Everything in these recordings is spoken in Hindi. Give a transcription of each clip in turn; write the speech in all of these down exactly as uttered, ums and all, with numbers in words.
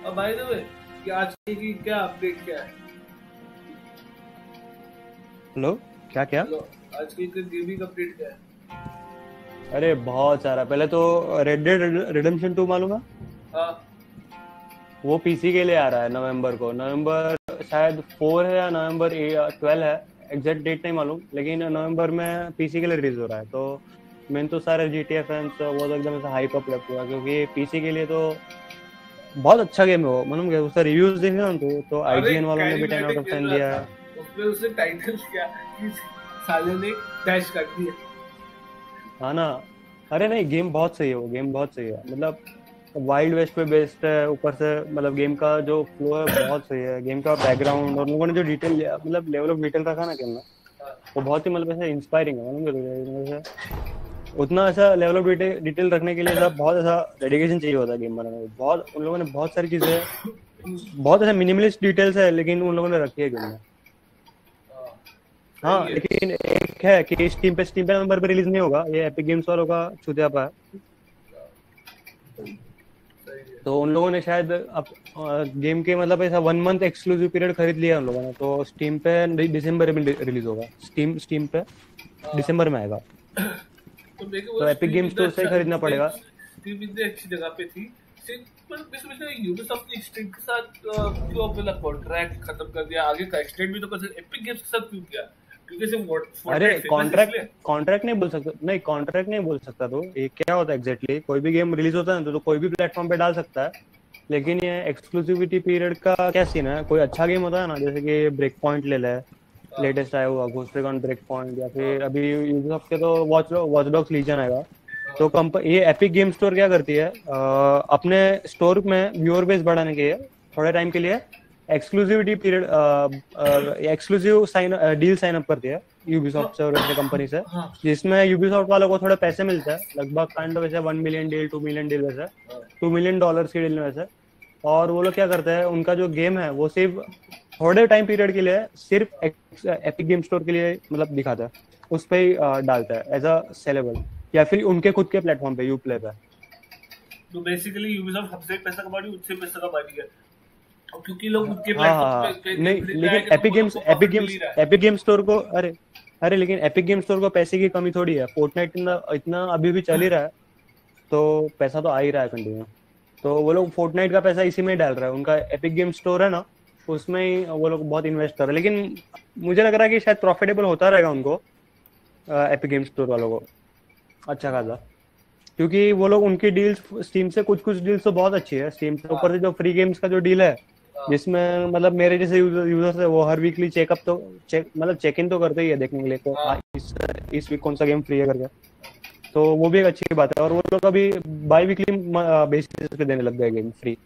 अब बाय द वे कि आज की क्या अपडेट क्या है? हेलो क्या क्या हेलो, आज की गेमिंग अपडेट क्या है? अरे बहुत सारा। पहले तो रेड डेड रिडेम्पशन टू मालूम है? हाँ वो पीसी के लिए आ रहा है नवंबर को। नवंबर शायद फोर है या नवंबर ट्वेल्व है, एग्जैक्ट डेट नहीं मालूम, लेकिन नवंबर में पीसी के लिए रिलीज हो रहा है। तो मैंने तो सारे जी टी ए फैंस वो तो एकदम से हाइप अप लगता है, क्योंकि पीसी के लिए तो बहुत अच्छा गेम है वो। मालूम क्या उसका रिव्यूज देखे ना तो, तो अरे आईजीएन वालों ने भी टेन आउट कैरिज्मेटिक ऑफ खेल टेन रहा दिया था, है। उसमें उसने टाइटल क्या कि साले ने डैश कर दिया। हाँ ना। अरे नहीं, गेम बहुत सही है, वो गेम बहुत सही है। मतलब वाइल्ड वेस्ट पे बेस्ड है, ऊपर से मतलब गेम का जो फ्लो है बहुत सही है। गेम का बैकग्राउंड और लोगों ने जो डिटेल मतलब लेवल ऑफ डिटेल रखा ना गेम में, वो बहुत ही मतलब ऐसा इंस्पायरिंग है। मतलब उतना ऐसा लेवल ऑफ डिटेल डिटेल रखने के लिए ऐसा बहुत ऐसा डेडिकेशन चाहिए होता है गेम बनाने में। बहुत उन लोगों ने बहुत सारी चीजें, बहुत ऐसा मिनिमलिस्ट डिटेल्स है, लेकिन उन लोगों ने रखी है गेम में। हाँ, लेकिन एक है कि स्टीम पे स्टीम पे नंबर पे रिलीज नहीं होगा, ये एपिक गेम्स वालों का छूतियापा है। तो उन लोगों ने शायद अब गेम के मतलब ऐसा वन मंथ एक्सक्लूसिव पीरियड खरीद लिया उन लोगों ने। तो स्टीम पे दिसंबर में रिलीज होगा। स्टीम स्टीम पे दिसंबर में आएगा। तो देखो वो तो एपिक स्ट्रीम गेम स्टोर से ही खरीदना पड़ेगा। स्ट्रीम इतनी अच्छी जगह पे थी, पर बीच में यूबीसॉफ्ट ने स्ट्रीम के साथ क्यों अपना कॉन्ट्रैक्ट खत्म कर दिया? आगे का एक्सटेंड भी तो कर सकते, एपिक गेम्स के साथ क्यों किया? क्योंकि सिर्फ अरे कॉन्ट्रैक्ट कॉन्ट्रैक्ट नहीं बोल सकता, नहीं कॉन्ट्रैक्ट नहीं बोल सकता। तो ये क्या होता है एग्जैक्टली, कोई भी गेम रिलीज होता है तो, तो कोई भी प्लेटफॉर्म पे डाल सकता है। लेकिन ये एक्सक्लूसिविटी पीरियड का क्या सीन है? कोई अच्छा गेम होता है ना, जैसे कि ब्रेक पॉइंट ले ले, लेटेस्ट आया हुआ घोस्ट रिकॉन ब्रेक पॉइंट, या फिर अभी यूबीसॉफ्ट के तो वॉच वॉच डॉग्स लीजन आएगा। तो कंप ये एपिक गेम स्टोर क्या करती है, आ, अपने स्टोर में व्यूअर बेस बढ़ाने के लिए थोड़े टाइम के लिए exclusivity period exclusive sign deal sign up करती है यूबीसॉफ्ट से और ऐसे कंपनी से, जिसमें यूबीसॉफ्ट वालों को थोड़े पैसे मिलते हैं, लगभग काइंड ऑफ वैसे one million deal, two million deal, वैसे टू मिलियन डॉलर की डील में वैसे। और वो लोग क्या करते हैं, उनका जो गेम है वो सिर्फ थोड़े टाइम पीरियड के लिए सिर्फ एपिक गेम स्टोर के लिए मतलब दिखाता है, उस पर ही डालता है एज अ सेलेबल, या फिर उनके खुद के प्लेटफॉर्म पे यूप्ले पे। तो बेसिकली यूबीसॉफ्ट हमसे पैसा कमा रही है, उससे पैसा कमा रही है, क्योंकि लोग उनके प्लेटफॉर्म पे, पे नहीं, लेकिन Epic Games Epic Games Epic game store को अरे अरे लेकिन एपिक गेम स्टोर को पैसे की कमी थोड़ी है। फोर्टनाइट इतना इतना अभी भी चल ही रहा है, तो पैसा तो आ ही रहा है कंटिन्यू। तो वो लोग फोर्टनाइट का पैसा इसी में ही डाल रहा है। उनका एपिक गेम स्टोर है ना, उसमें ही वो लोग बहुत इन्वेस्ट कर रहे हैं। लेकिन मुझे लग रहा है कि शायद प्रॉफिटेबल होता रहेगा उनको, एपिक गेम स्टोर वालों को अच्छा खासा, क्योंकि वो लोग उनकी डील्स स्टीम से कुछ कुछ डील्स तो बहुत अच्छी है। स्टीम से ऊपर से जो फ्री गेम्स का जो डील है, जिसमें मतलब मेरे जैसे यूजर्स है वो हर वीकली चेकअप तो चेक मतलब चेक इन तो करते ही है देखने के लिए तो इस इस वीक कौन सा गेम फ्री है करके, तो वो भी एक अच्छी बात है। और वो लोग अभी बाई वीकली बेसिस पे देने लग गए गेम फ्री।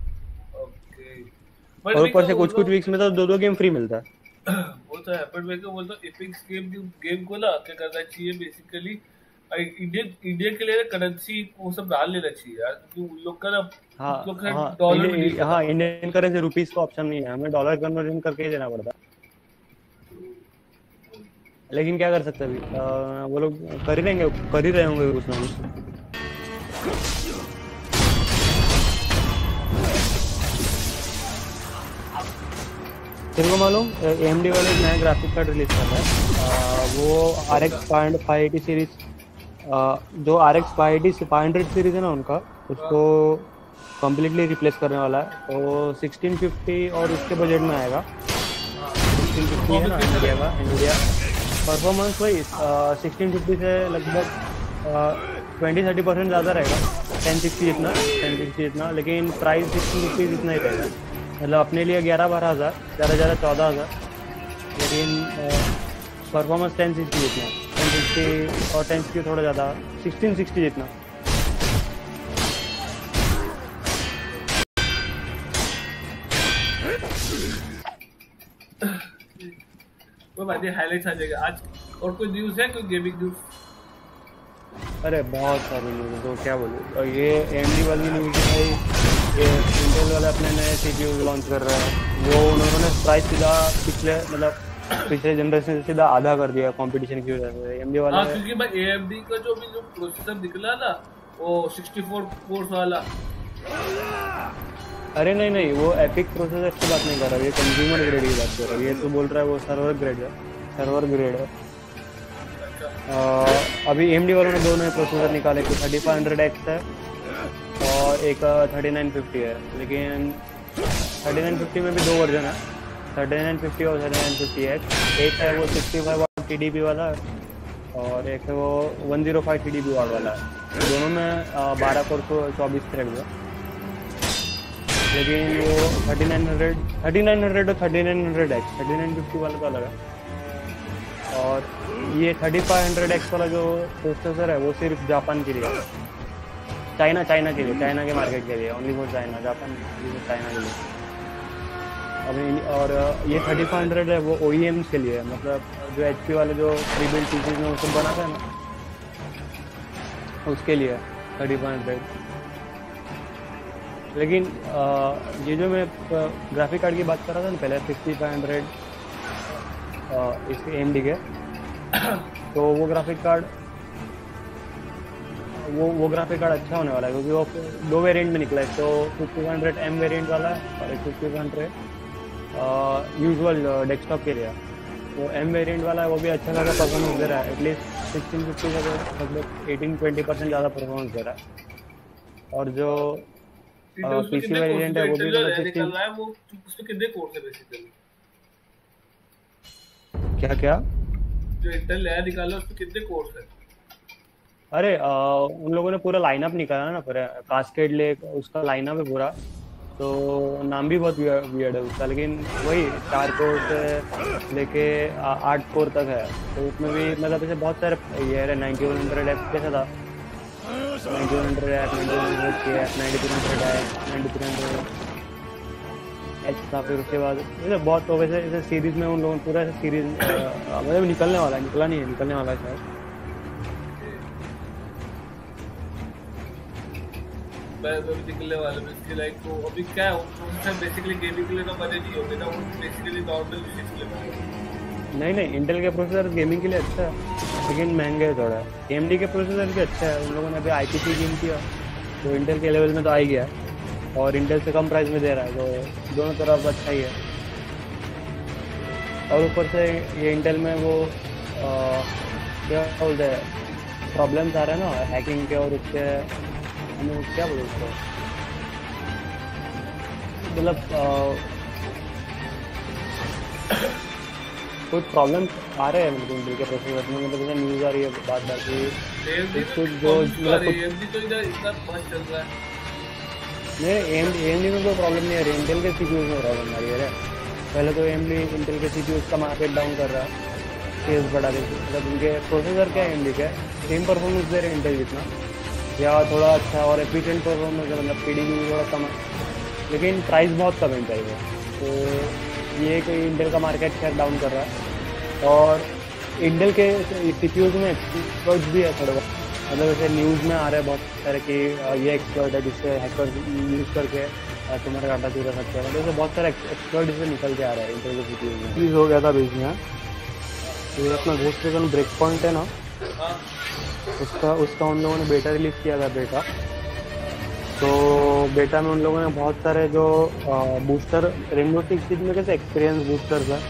और ऊपर से कुछ कुछ वीक्स में तो दो दो गेम फ्री मिलता है। वो तो है, पर मैं क्या बोलता हूँ, एपिक गेम गेम को ना क्या करना चाहिए बेसिकली, इंडियन इंडिया के लिए करेंसी वो सब डाल लेना चाहिए यार, क्योंकि उन लोग का ना हाँ हाँ डॉलर हाँ इंडियन करेंसी रुपीस का ऑप्शन नहीं है, हमें डॉलर कन्वर्जन करके ही देना पड़ता है। लेकिन क्या कर सकते हैं अभी, वो लोग कर ही रहेंगे, कर ही रहे होंगे कुछ ना कुछ। तेरे को मालूम एएमडी वाले एक नया ग्राफिक कार्ड रिलीज कर रहा है, वो R X five eighty series, जो R X five eighty five hundred series है ना उनका, उसको कम्प्लीटली रिप्लेस करने वाला है। तो सिक्सटीन फिफ्टी और उसके बजट में आएगा। सिक्सटीन फिफ्टी है ना इंडिया का, इंडिया परफॉर्मेंस वही सिक्सटीन फिफ्टी से लगभग ट्वेंटी थर्टी परसेंट ज़्यादा रहेगा, टेन सिक्सटी जितना टेन सिक्सटी जितना लेकिन प्राइस सिक्सटीन फिफ्टी जितना ही रहेगा। मतलब अपने लिए ग्यारह बारह हज़ार, ज़्यादा ज़्यादा चौदह हज़ार, लेकिन परफॉर्मेंस टेन सिक्सटी जितना, टेन सिक्सटी और टेन सिक्सटी थोड़ा ज़्यादा, सिक्सटीन सिक्सटी जितना। वो भाई हाईलाइट्स आ जाएगा आज। और कोई न्यूज़ है, कोई गेमिंग न्यूज़? अरे बहुत सारी न्यूज़ है, तो क्या बोलूँ। ये एएमडी वाली न्यूज़ है, ये इंटेल वाले अपने नए सीपीयू लॉन्च कर रहे हैं। वो उन्होंने प्राइस सीधा पिछले मतलब पिछले जनरेशन से सीधा आधा कर दिया कंपटीशन की वजह से एएमडी वाले। हाँ, क्योंकि भाई एएमडी का जो भी जो प्रोसेसर निकला ना, वो सिक्सटी फोर कोर्स वाला, अरे नहीं नहीं, वो एपिक प्रोसेसर की बात नहीं कर रहा, ये कंज्यूमर ग्रेड की बात कर रहा है। ये तो बोल रहा है वो सर्वर ग्रेड है, सर्वर ग्रेड है। uh, अभी एएमडी वालों ने दो नए प्रोसेसर निकाले, एक थर्टी फाइव हंड्रेड एक्स है और एक थर्टी नाइन फिफ्टी है। लेकिन थर्टी नाइन फिफ्टी में भी दो वर्जन है, थर्टी नाइन फिफ्टी और थर्टी नाइन फिफ्टी एक्स। एक है वो sixty five watt T D P वाला है और एक है वो one zero five T D P watt वाला है। दोनों में बारह कोर को चौबीस थ्रेड है। लेकिन वो thirty nine hundred thirty nine hundred और thirty nine hundred X, thirty nine fifty वाला तो अलग है। और ये थर्टी फाइव हंड्रेड एक्स वाला जो प्रोसेसर है वो सिर्फ जापान के लिए है, चाइना चाइना के लिए, चाइना के मार्केट के लिए, only for China, Japan China के लिए। अभी और ये थर्टी फाइव हंड्रेड है वो ओ ई एम्स के लिए है, मतलब जो एच पी वाले जो प्री बिल्ड पीसीज में वो सब बनाते हैं ना, उसके लिए थर्टी फाइव हंड्रेड। लेकिन आ, ये जो मैं ग्राफिक कार्ड की बात कर रहा था ना पहले, सिक्सटी फाइव हंड्रेड इसके एम डी के, तो वो ग्राफिक कार्ड वो वो ग्राफिक कार्ड अच्छा होने वाला है क्योंकि वो दो वेरिएंट में निकला है। तो फिफ्टी हंड्रेड एम वेरिएंट वाला है और एक फिफ्टी हंड्रेड यूजुअल डेस्कटॉप के लिए। तो एम वेरिएंट वाला है वो भी अच्छा खासा परफॉर्मेंस दे रहा है, एटलीस्ट सिक्सटीन फिफ्टी का मतलब एटीन ट्वेंटी परसेंट ज़्यादा परफॉर्मेंस दे रहा है। और जो पीसी वेरिएंट है वो भी निकल रहा है, वो उसमें कितने कोर्स है बेसिकली? क्या क्या जो इंटेल नया निकाला उसमें कितने कोर्स है? अरे आ, उन लोगों ने पूरा लाइनअप निकाला ना, पूरा कास्केड ले उसका लाइनअप है पूरा। तो नाम भी बहुत वियर्ड है उसका, लेकिन वही चार कोर से लेके आठ कोर तक है। तो उसमें भी मतलब ऐसे बहुत सारे ये है, नाइन्टी वन हंड्रेड एफ कैसा था, ninety one hundred F, ninety one hundred K F, ninety three hundred F, ninety three hundred H था। फिर उसके बाद मतलब बहुत तो वैसे ऐसे सीरीज में उन लोगों ने पूरा ऐसे सीरीज मतलब निकलने वाला है, निकला नहीं है, निकलने वाला है शायद। निकलने वाले में इसके लाइक तो अभी क्या है, वो बेसिकली गेमिंग के लिए तो बने नहीं होंगे ना, वो बेसिकली नॉर्मल यूसेज के लिए। नहीं नहीं, इंटेल के प्रोसेसर गेमिंग के लिए अच्छा है लेकिन महंगे है थोड़ा। एएमडी के प्रोसेसर भी अच्छा है, उन लोगों ने अभी आई पी सी गेम किया तो इंटेल के लेवल में तो आ ही गया और इंटेल से कम प्राइस में दे रहा है, तो दोनों तरफ अच्छा ही है। और ऊपर से ये इंटेल में वो आ, क्या बोलते हैं प्रॉब्लम्स आ रहे हैं ना हैकिंग के, और उसके क्या बोलते उसको मतलब कुछ प्रॉब्लम आ रहे हैं मतलब इंटेल के प्रोसेसर में, मतलब जैसे न्यूज़ आ रही है बात बात की कुछ जो मतलब नहीं एएमडी में कोई प्रॉब्लम नहीं है, इंटेल के सीपीयूज में प्रॉब्लम आ रही है। पहले तो एएमडी इंटेल के सीपीयूज का मार्केट डाउन कर रहा है, सेल्स बढ़ा रही है, मतलब उनके प्रोसेसर क्या है एएमडी का सेम परफॉर्मेंस दे रहे हैं इंटेल जितना, या थोड़ा अच्छा और एफिशिएंट परफॉर्मेंस है, मतलब पीडीबी भी थोड़ा कम है लेकिन प्राइस बहुत कम है चाहिए। तो ये कि इंटेल का मार्केट शेयर डाउन कर रहा है। और इंटेल के सीपीयूज में एक्सपर्ट्स भी है थोड़ा बहुत, मतलब जैसे न्यूज़ में आ रहा है बहुत सारे कि ये एक्सपर्ट है जिससे हैकर यूज़ करके तुम्हारा डाटा चुरा सकते हैं, मतलब बहुत सारे एक्सपर्ट इससे निकल के आ रहा है इंटेल के सीपीयूज में। चीज़ हो गया था बीच में, तो अपना घोस्ट रिकन ब्रेक पॉइंट है ना, उसका उसका उन लोगों ने बेटा रिलीज किया था बेटा। तो बेटा में उन लोगों ने बहुत सारे जो बूस्टर रेनबो सिक्स सीरीज में कैसे एक्सपीरियंस बूस्टर्स है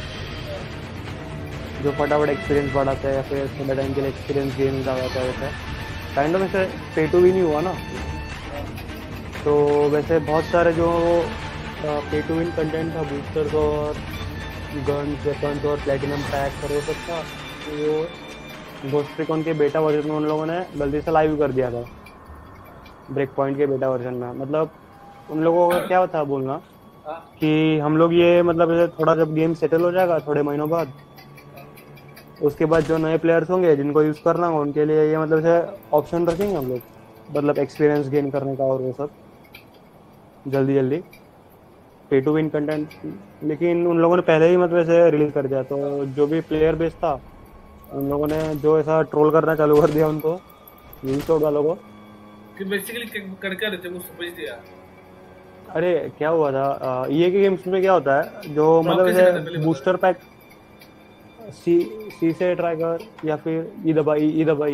जो फटाफट एक्सपीरियंस बढ़ाता है या फिर थोड़े टाइम के लिए एक्सपीरियंस गेम आ जाता है, वैसे काइंड ऑफ ऐसे पे टू विन ही हुआ ना। तो वैसे बहुत सारे जो पे टू विन कंटेंट था, बूस्टर्स और गन्स वेपन्स और प्लेटिनम पैक और वो सब था, वो घोस्ट रिकॉन के बेटा वर्जन में उन लोगों ने गलती से लाइव कर दिया था ब्रेक पॉइंट के बेटा वर्जन में। मतलब उन लोगों का क्या था बोलना कि हम लोग ये मतलब थोड़ा जब गेम सेटल हो जाएगा थोड़े महीनों बाद, उसके बाद जो नए प्लेयर्स होंगे जिनको यूज़ करना हो उनके लिए ये मतलब ऐसे ऑप्शन रखेंगे हम लोग, मतलब एक्सपीरियंस गेन करने का और वो सब जल्दी जल्दी पे टू विन कंटेंट। लेकिन उन लोगों ने पहले ही मतलब ऐसे रिलीज कर दिया, तो जो भी प्लेयर बेस था उन लोगों ने जो ऐसा ट्रोल करना चालू कर दिया उनको, यूज कोड वालों को कि बेसिकली करके रहते वो समझ दिया। अरे क्या हुआ था ये के गेम्स में क्या होता है जो मतलब ऐसे बूस्टर पैक सी सी से ट्राई कर या फिर ई दबाई ई दबाई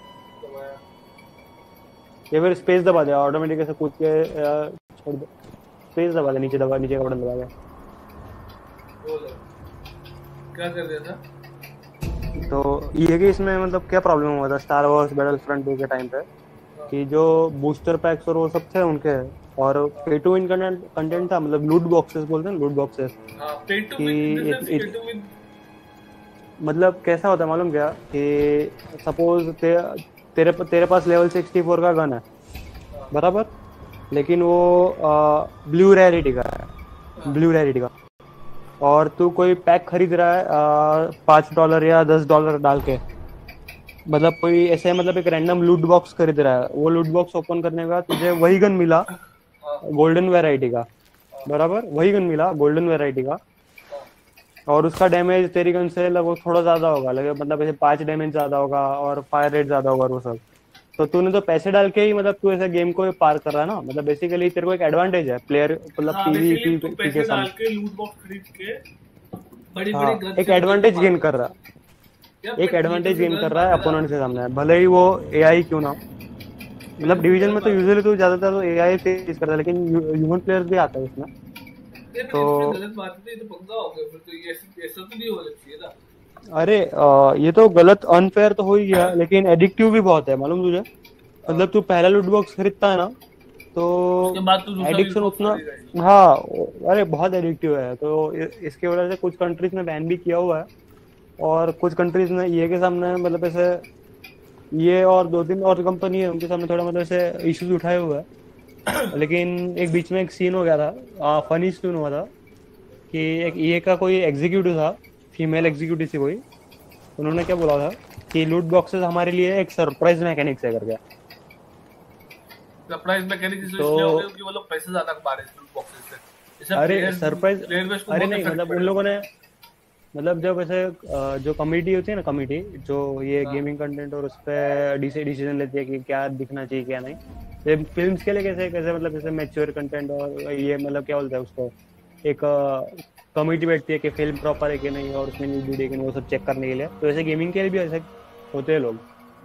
या फिर स्पेस दबा दे ऑटोमेटिक ऐसे कूद के छोड़ दे, स्पेस दबा दे, नीचे दबा, नीचे का बटन दबा के। बोलो क्या कर दिया था? तो ये है कि इसमें मतलब क्या प्रॉब्लम हुआ था स्टार वॉर्स बैटलफ्रंट टू के टाइम पे कि जो बूस्टर पैक्स और वो सब थे उनके, और पे टू विन कंटेंट था, मतलब लूट बॉक्सेस बोलते हैं, लूट बॉक्सेस। हां pay to win in the sense pay to win मतलब कैसा होता है मालूम क्या कि सपोज ते, तेरे तेरे पास लेवल सिक्सटी फोर का गन है बराबर, लेकिन वो ब्लू रेयरिटी का है, ब्लू रेयरिटी का, और तू कोई पैक खरीद रहा है पाँच डॉलर या दस डॉलर डाल के, मतलब कोई ऐसे मतलब एक रैंडम लूट बॉक्स खरीद रहा है, वो लूट बॉक्स ओपन करने के बाद तुझे वही गन मिला गोल्डन वेराइटी का, बराबर वही गन मिला गोल्डन वेराइटी का, और उसका डैमेज तेरी गन से लगभग थोड़ा ज्यादा होगा, लगभग मतलब ऐसे पाँच डैमेज ज्यादा होगा और फायर रेट ज्यादा होगा, वो सब। तो तूने तो पैसे डाल के ही मतलब तू ऐसे गेम को पार कर रहा है ना, मतलब बेसिकली तेरे को एक एडवांटेज है प्लेयर, मतलब पीवीपी तू पैसे डाल के लूट बॉक्स खरीद के बड़ी हाँ, बड़ी गन एक एडवांटेज गेन कर रहा है, एक एडवांटेज गेन कर रहा है अपोनेंट के सामने, भले ही वो एआई क्यों ना, मतलब डिवीजन में तो यूजुअली तो ज्यादातर तो एआई फेस करता है, लेकिन ह्यूमन प्लेयर्स भी आता है उसमें। तो गलत बात है, तो पंगा हो गया फिर, तो ये ऐसा तो नहीं होना चाहिए ना। अरे आ, ये तो गलत अनफेयर तो हो ही गया, लेकिन एडिक्टिव भी बहुत है मालूम तुझे, मतलब तू पहला लूट बॉक्स खरीदता है ना तो एडिक्शन उतना, हाँ अरे बहुत एडिक्टिव है, तो इसकी वजह से कुछ कंट्रीज में बैन भी किया हुआ है, और कुछ कंट्रीज में ये के सामने मतलब ऐसे ये और दो तीन और कंपनी है उनके सामने थोड़ा मतलब ऐसे इश्यूज उठाए हुए हैं। लेकिन एक बीच में एक सीन हो गया था, फनी सीन हुआ था कि एक ये का कोई एग्जीक्यूटिव था, फीमेल एग्जीक्यूटिव थी कोई, उन्होंने क्या बोला था कि लूट बॉक्सेस हमारे लिए एक सरप्राइज मैकेनिक्स है करके। सरप्राइज मैकेनिक्स इसलिए हो गया क्योंकि वो लोग पैसे ज्यादा कमा रहे हैं लूट बॉक्सेस से। अरे सरप्राइज, अरे नहीं मतलब उन लोगों ने मतलब जब ऐसे जो कमिटी होती है ना, कमिटी जो ये गेमिंग कंटेंट और उस पर डिसीजन लेती है कि क्या दिखना चाहिए क्या नहीं, ये फिल्म्स के लिए कैसे कैसे मतलब जैसे मैच्योर कंटेंट और ये मतलब क्या बोलते हैं उसको, एक कमिटी बैठती है कि फिल्म प्रॉपर है कि नहीं और उसमें न्यूड है कि नहीं, वो सब चेक करने के लिए, तो ऐसे गेमिंग के लिए भी ऐसे होते हैं लोग।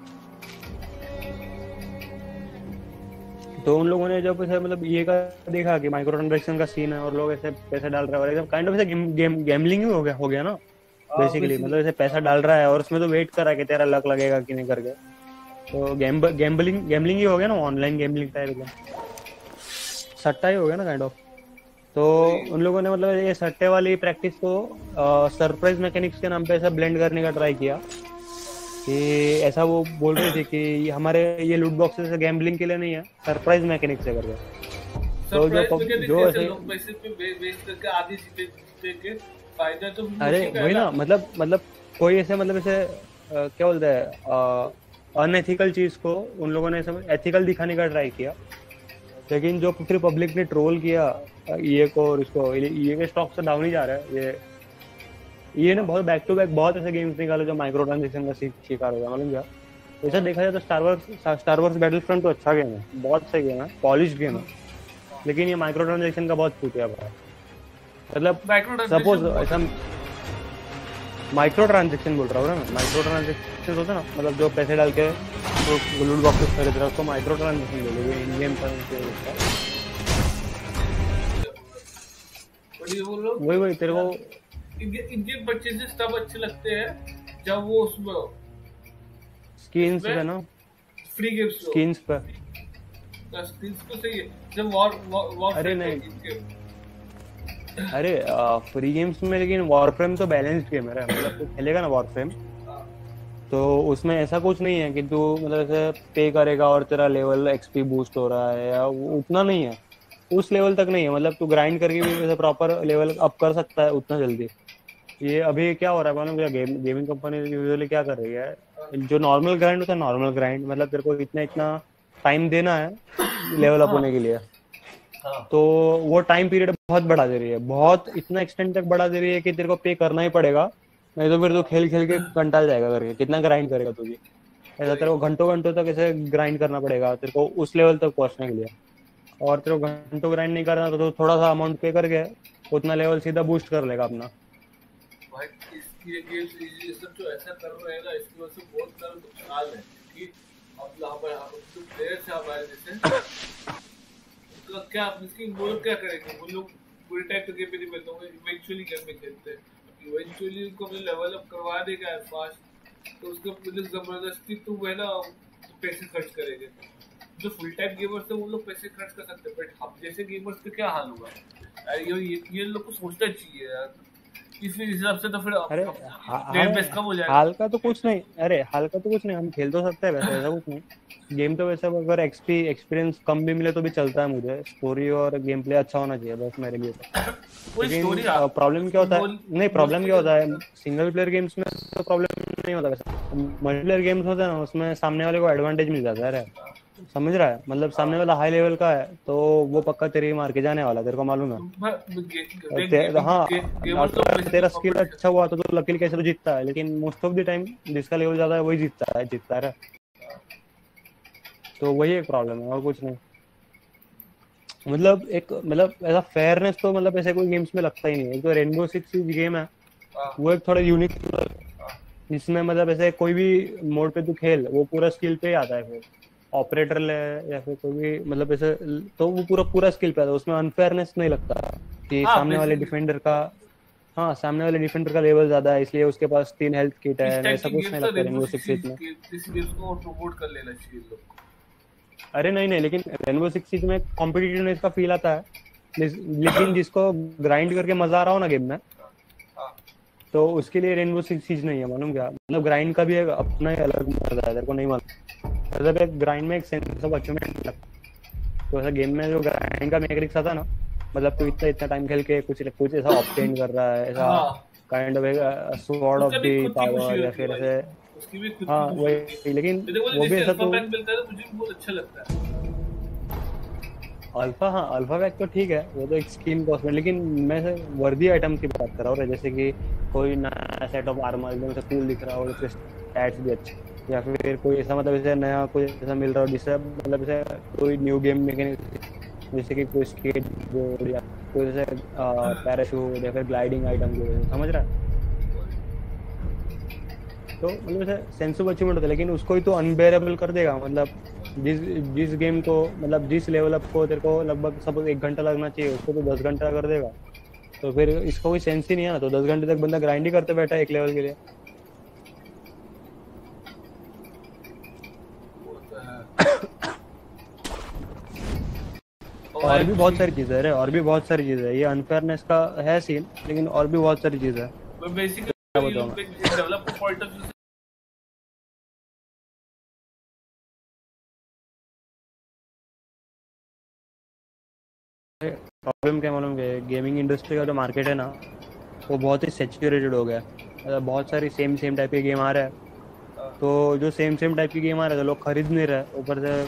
तो उन लोगों ने जब ऐसे मतलब ये का देखा कि माइक्रो ट्रांजैक्शन का सीन है और लोग ऐसे पैसे डाल रहे हैं, एकदम काइंड ऑफ ऐसे गेम गेम गैम्बलिंग ही हो गया हो गया ना बेसिकली, मतलब ऐसे पैसा डाल रहा है और उसमें तो वेट कर रहा है कि तेरा लक लगेगा कि नहीं करके, तो गैम्बलिंग गैम्बलिंग ही हो गया ना, ऑनलाइन गैम्बलिंग टाइप का सट्टा ही हो गया ना काइंड ऑफ। तो उन लोगों ने मतलब ये सट्टे वाली प्रैक्टिस को सरप्राइज मैकेनिक्स के नाम पे ऐसा ब्लेंड करने का ट्राई किया कि ऐसा वो बोल रहे थे कि हमारे ये लूट बॉक्सेस गैम्बलिंग के लिए नहीं है, सरप्राइज मैकेनिक्स से करके। तो जो जो ऐसे लोग पैसे पे वेस्ट करके आधी जीते के फायदा तो अरे वही ना, मतलब मतलब कोई ऐसे मतलब ऐसे क्या बोलते हैं अनएथिकल चीज को उन लोगों ने एथिकल दिखाने का ट्राई किया, लेकिन जो पूरी पब्लिक ने ट्रोल किया ये को और इसको, ये के स्टॉक से डाउन ही जा रहा है, ये ये ना बहुत बैक टू बैक बहुत ऐसे गेम्स निकाले जो माइक्रो ट्रांजैक्शन का शिकार हो गया मालूम क्या। वैसे देखा जाए तो Star Wars Star Wars Battlefront तो अच्छा गेम है, बहुत सही गेम है, पॉलिश्ड गेम है, लेकिन ये माइक्रो ट्रांजैक्शन का बहुत चूतिया है, मतलब सपोज ऐसा माइक्रो ट्रांजैक्शन बोल रहा हूँ ना, माइक्रो ट्रांजैक्शन होता है ना, मतलब जो पैसे डाल के तो लूट बॉक्सेस खरीद रहा है उसको माइक्रो ट्रांजैक्शन बोलोगे, इन गेम वही वही तेरे को इंडियन परचेजेस तब अच्छे लगते हैं जब वो उसमें स्किन्स पे ना, फ्री गेम्स स्किन्स पे, स्किन्स तो सही है जब वॉर वॉर अरे नहीं अरे फ्री गेम्स में, लेकिन वॉरफ्रेम तो बैलेंस्ड गेम है, मतलब तू खेलेगा ना वॉरफ्रेम तो उसमें ऐसा कुछ नहीं है कि तू मतलब ऐसे पे करेगा और तेरा लेवल एक्सपी बूस्ट हो रहा है, या उतना नहीं है, उस लेवल तक नहीं है, मतलब तू ग्राइंड करके भी वैसे प्रॉपर लेवल अप कर सकता है उतना जल्दी। ये अभी क्या हो रहा है मालूम, गेम गेमिंग कंपनी यूजुअली क्या कर रही है, जो नॉर्मल ग्राइंड होता है नॉर्मल ग्राइंड, मतलब तेरे को इतना इतना टाइम देना है लेवल अप होने के लिए, तो वो टाइम पीरियड बहुत बढ़ा दे रही है, बहुत इतना एक्सटेंड तक बढ़ा दे रही है कि तेरे को पे करना ही पड़ेगा, नहीं तो फिर तो खेल खेल के कंटाल जाएगा करके, कितना ग्राइंड करेगा तू भी, ऐसा तेरे को घंटों घंटों तक ऐसे ग्राइंड करना पड़ेगा तेरे को उस लेवल तक पहुंचने के लिए, और तेरे को घंटों ग्राइंड नहीं करना तो थोड़ा सा अमाउंट पे करके उतना लेवल सीधा बूस्ट कर लेगा अपना। भाई इसकी गेम्स ये सब जो ऐसा कर रहे हैं ना, इसकी वजह से बहुत सारा नुकसान है कि अब हमारे जो प्लेयर्स हैं हमारे जैसे क्या इसकी वो लोग क्या करेंगे, वो लोग पूरे टाइम तो गेम पे नहीं खेलते होंगे, इवेंचुअली गेम में खेलते हैं, इवेंचुअली उनको अपने लेवल अप करवा देगा फास्ट, तो उसको मतलब जबरदस्ती तो वो है ना पैसे खर्च करेंगे। जो फुल टाइम गेमर्स है वो लोग पैसे खर्च कर सकते हैं, बट हम जैसे गेमर्स का क्या हाल होगा यार, ये ये, ये लोग को सोचना चाहिए यार, इस हिसाब से तो फिर अरे प्लेयर बेस कम हो जाएगा। हाल का तो कुछ नहीं, अरे हाल का तो कुछ नहीं, हम खेल तो सकते हैं वैसे, ऐसा कुछ नहीं। गेम तो वैसे अगर एक्सपी एक्सपीरियंस कम भी मिले तो भी चलता है, मुझे स्टोरी और गेम प्ले अच्छा होना चाहिए बस मेरे लिए तो। लेकिन प्रॉब्लम क्या होता है, नहीं प्रॉब्लम क्या होता है सिंगल प्लेयर गेम्स में तो प्रॉब्लम नहीं होता वैसे, मल्टीप्लेयर गेम्स होते हैं ना उसमें सामने वाले को एडवांटेज मिल जाता है, समझ रहा है, मतलब सामने वाला हाई लेवल का है तो वो पक्का तेरे मार के जाने वाला, तेरे को मालूम है। हाँ तेरा स्किल अच्छा हुआ तो तो लकीली कैसे तो जीतता है, लेकिन मोस्ट ऑफ द टाइम जिसका लेवल ज्यादा है वही जीतता है जीतता है तो वही एक प्रॉब्लम है और कुछ नहीं। मतलब एक मतलब ऐसा फेयरनेस तो मतलब ऐसे कोई गेम्स में लगता ही नहीं है। एक तो रेनबो सिक्स सीज गेम है वो एक थोड़ा यूनिक, जिसमें मतलब ऐसे कोई भी मोड पे तू खेल वो पूरा स्किल पे ही आता है, फिर ऑपरेटर ले या फिर कोई भी मतलब ऐसे तो वो पूरा पूरा स्किल पे आता है, उसमें अनफेयरनेस नहीं लगता कि हाँ, सामने वाले डिफेंडर का हाँ सामने वाले डिफेंडर का लेवल ज्यादा है इसलिए उसके पास तीन हेल्थ किट है, ऐसा कुछ नहीं लगता रेनबो सिक्स सीज में। किसी गेम्स को प्रमोट कर लेना चाहिए लोग। अरे नहीं नहीं, लेकिन रेनबो सिक्स सीज में कॉम्पिटिटिवनेस का फील आता है, लेकिन जिसको ग्राइंड करके मजा आ रहा हो ना गेम में तो उसके लिए रेनबो सिक्स सीज नहीं है, मालूम क्या, मतलब ग्राइंड का भी एक अपना ही अलग मजा है, तेरे को नहीं मालूम, मतलब एक ग्राइंड में एक सेंस ऑफ अचीवमेंट लगता है। तो ऐसा गेम में जो ग्राइंड का मैकेनिक्स आता है ना, मतलब तू इतना इतना टाइम खेल के कुछ कुछ ऐसा ऑब्टेन कर रहा है, ऐसा काइंड ऑफ एक स्वॉर्ड ऑफ द पावर या फिर ऐसे उसकी भी खुद हाँ वही, लेकिन वो भी ऐसा तो मिलता है मुझे बहुत अच्छा लगता है। अल्फा हाँ अल्फा पैक तो ठीक है, वो तो एक स्किन कॉस्मेटिक, लेकिन मैं से वर्दी आइटम की बात कर रहा हूँ, जैसे कि कोई नया सेट ऑफ आर्मर एकदम से कूल दिख रहा हो, उसके स्टैट्स भी अच्छे, या फिर कोई ऐसा मतलब ऐसे नया कोई ऐसा मिल रहा हो जिससे मतलब ऐसे कोई न्यू गेम मैकेनिक, जैसे कि कोई स्केट बोर्ड या कोई जैसे पैराशूट या फिर ग्लाइडिंग आइटम जो है, समझ रहा है, तो मतलब ऐसे सेंस ऑफ अचीवमेंट होता है, लेकिन उसको ही तो अनबेरेबल कर देगा, मतलब जिस जिस गेम को मतलब जिस लेवल अप को तेरे को लगभग सपोज एक घंटा लगना चाहिए उसको तो दस घंटा कर देगा, तो फिर इसका कोई सेंस ही नहीं है ना, तो दस घंटे तक बंदा ग्राइंड ही करते बैठा है एक लेवल के लिए। और भी बहुत सारी चीजें है, और भी बहुत सारी चीजें है, ये अनफेयरनेस का है सीन, लेकिन और भी बहुत सारी चीजें है। प्रॉब्लम क्या मालूम है, गेमिंग इंडस्ट्री का जो मार्केट है ना वो बहुत ही सैचुरेटेड हो गया है, मतलब बहुत सारी सेम सेम टाइप के गेम आ रहे हैं, तो जो सेम सेम टाइप की गेम आ रहे हैं तो लोग खरीद नहीं रहे, ऊपर से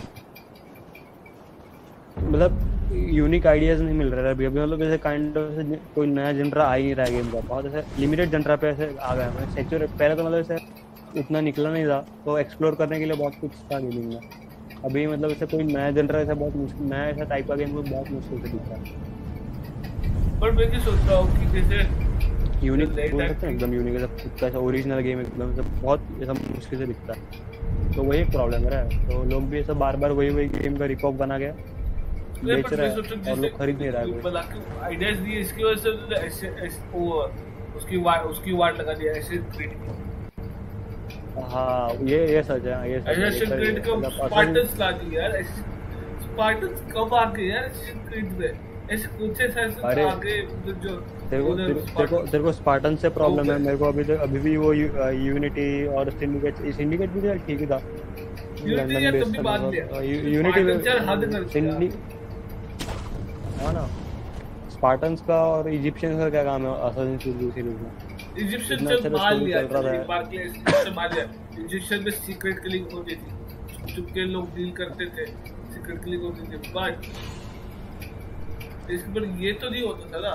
मतलब यूनिक आइडियाज नहीं मिल रहे अभी अभी, मतलब ऐसे काइंड ऑफ कोई नया जनरा आ ही नहीं रहा है गेम का, बहुत ऐसे लिमिटेड जनरा पे ऐसे आ गया है सैचुरेट, पहले तो मतलब ऐसे उतना निकला नहीं था तो एक्सप्लोर करने के लिए बहुत कुछ था गेमिंग में, अभी मतलब ऐसे कोई नया जनरा ऐसा बहुत मुश्किल, नया ऐसा टाइप का गेम बहुत मुश्किल से दिखता है। पर मैं क्या सोच रहा हूँ कि जैसे यूनिक बोल सकते हैं, एकदम यूनिक ऐसा खुद का ऐसा ओरिजिनल गेम एकदम से बहुत ऐसा मुश्किल से दिखता है, तो वही एक प्रॉब्लम है, तो लोग भी ऐसा बार बार वही वही गेम का रिकॉप बना के बेच रहा है और लोग खरीद नहीं रहा है। आइडियाज दिए इसकी वजह से उसकी उसकी वाट लगा दिया ऐसे क्रिएट। हाँ ये ये सच है, ये सच है, एसेसिन क्रीड को स्पार्टन्स ला दी यार, स्पार्टन्स कब आ गए यार एसेसिन क्रीड में, ऐसे कुछ ऐसे आ गए जो तेरे को तेरे को तेरे को स्पार्टन से प्रॉब्लम है, मेरे को अभी तक अभी भी वो यूनिटी और सिंडिकेट सिंडिकेट भी ठीक ही था, यूनिटी तो भी बात लिया यूनिटी हद कर हाँ ना, स्पार्टन्स का और इजिप्शियंस का क्या काम है असासिन क्रीड सीरीज में, इजिप्शियन चल मार लिया बार के से मार लिया, इजिप्शियन में सीक्रेट किलिंग होती थी, चुपके लोग डील करते थे, सीक्रेट किलिंग होती थी, बट इसके पर ये तो नहीं होता था ना।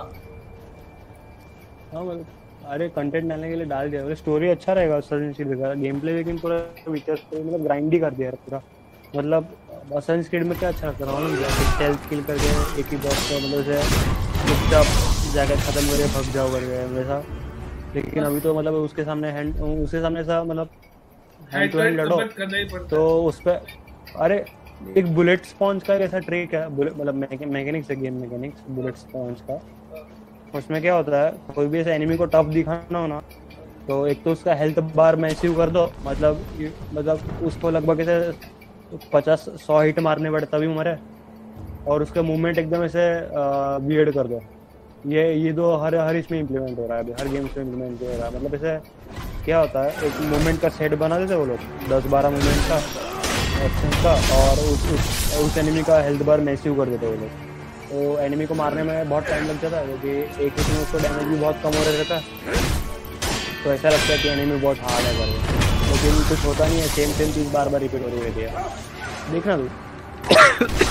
हाँ मतलब अरे कंटेंट डालने के लिए डाल दिया, मतलब स्टोरी अच्छा रहेगा असासिन क्रीड का, गेम प्ले लेकिन पूरा फीचर्स पे मतलब ग्राइंड ही कर दिया पूरा, मतलब असासिन क्रीड में क्या अच्छा लगता है ना, स्टेल्थ किल करके एक ही बॉस को मतलब से चुपचाप जाकर खत्म करके भाग जाओ करके वैसा, लेकिन अभी तो मतलब उसके सामने हैंड उसके सामने ऐसा मतलब हैंड टू हैंड लड़ो तो उस पर अरे एक बुलेट स्पॉन्ज का एक ऐसा ट्रिक है, मतलब मैकेनिक्स है, गेम मैकेनिक्स बुलेट स्पॉन्ज का। उसमें क्या होता है, कोई भी ऐसा एनिमी को टफ दिखाना हो ना, तो एक तो उसका हेल्थ बार मैसिव कर दो, मतलब मतलब उसको लगभग ऐसे पचास सौ हिट मारने पड़े तभी मरे, और उसका मूवमेंट एकदम ऐसे वियर्ड कर दो। ये ये दो हर हर इसमें इम्प्लीमेंट हो रहा है अभी, हर गेम्स में इम्प्लीमेंट हो रहा है। मतलब ऐसे क्या होता है, एक मूवमेंट का सेट बना देते वो लोग, दस बारह मूवमेंट का एक्शन का, और उस उस, उस एनिमी का हेल्थ बार मैसिव कर देते वो लोग। तो एनिमी को मारने में बहुत टाइम लग जाता है, क्योंकि एक ही में उसको डैमेज भी बहुत कम हो रहा रहता है। तो ऐसा लगता है कि एनिमी बहुत हार्ड है करके, लेकिन कुछ होता नहीं है, सेम सेम चीज़ बार बार रिपीट हो रही रहती है। देखना तू